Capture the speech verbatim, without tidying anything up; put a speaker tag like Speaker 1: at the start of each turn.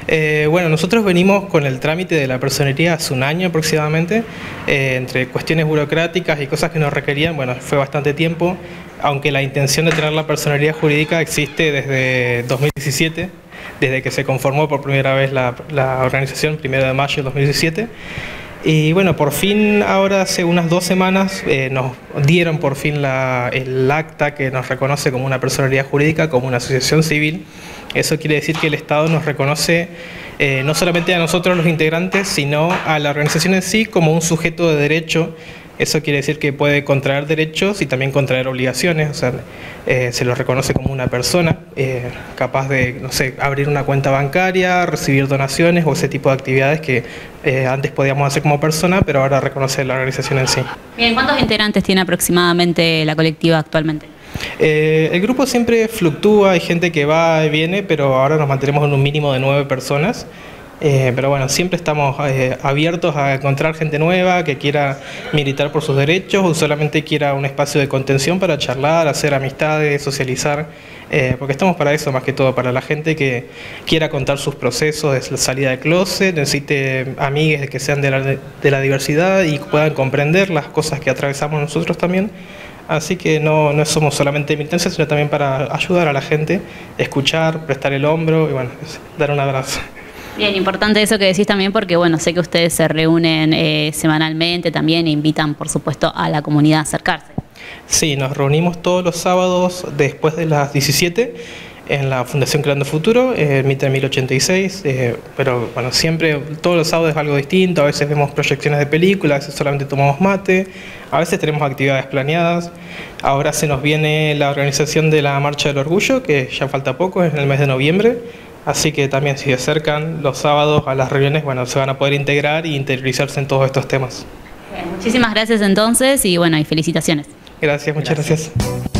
Speaker 1: Eh, bueno, nosotros venimos con el trámite de la personería hace un año aproximadamente, eh, entre cuestiones burocráticas y cosas que nos requerían, bueno, fue bastante tiempo, aunque la intención de tener la personería jurídica existe desde dos mil diecisiete, desde que se conformó por primera vez la, la organización, primero de mayo de dos mil diecisiete. Y bueno, por fin ahora hace unas dos semanas eh, nos dieron por fin la, el acta que nos reconoce como una personalidad jurídica, como una asociación civil. Eso quiere decir que el Estado nos reconoce eh, no solamente a nosotros los integrantes, sino a la organización en sí como un sujeto de derecho. Eso quiere decir que puede contraer derechos y también contraer obligaciones, o sea, eh, se lo reconoce como una persona eh, capaz de, no sé, abrir una cuenta bancaria, recibir donaciones o ese tipo de actividades que eh, antes podíamos hacer como persona, pero ahora reconoce la organización en sí.
Speaker 2: Bien, ¿cuántos integrantes tiene aproximadamente la colectiva actualmente?
Speaker 1: Eh, el grupo siempre fluctúa, hay gente que va y viene, pero ahora nos mantenemos en un mínimo de nueve personas. Eh, pero bueno, siempre estamos eh, abiertos a encontrar gente nueva que quiera militar por sus derechos o solamente quiera un espacio de contención para charlar, hacer amistades, socializar, eh, porque estamos para eso más que todo, para la gente que quiera contar sus procesos de salida del closet, necesite amigues que sean de la, de la diversidad y puedan comprender las cosas que atravesamos nosotros también. Así que no, no somos solamente militancia, sino también para ayudar a la gente, escuchar, prestar el hombro y bueno, dar un abrazo.
Speaker 2: Bien, importante eso que decís también porque, bueno, sé que ustedes se reúnen eh, semanalmente también e invitan, por supuesto, a la comunidad a acercarse.
Speaker 1: Sí, nos reunimos todos los sábados después de las diecisiete en la Fundación Creando Futuro, en Mitre mil ochenta y seis, eh, pero bueno, siempre, todos los sábados es algo distinto, a veces vemos proyecciones de películas, a veces solamente tomamos mate, a veces tenemos actividades planeadas. Ahora se nos viene la organización de la Marcha del Orgullo, que ya falta poco, es en el mes de noviembre. Así que también si se acercan los sábados a las reuniones, bueno, se van a poder integrar y interiorizarse en todos estos temas.
Speaker 2: Bien, muchísimas gracias entonces y bueno, y felicitaciones.
Speaker 1: Gracias, muchas gracias. gracias.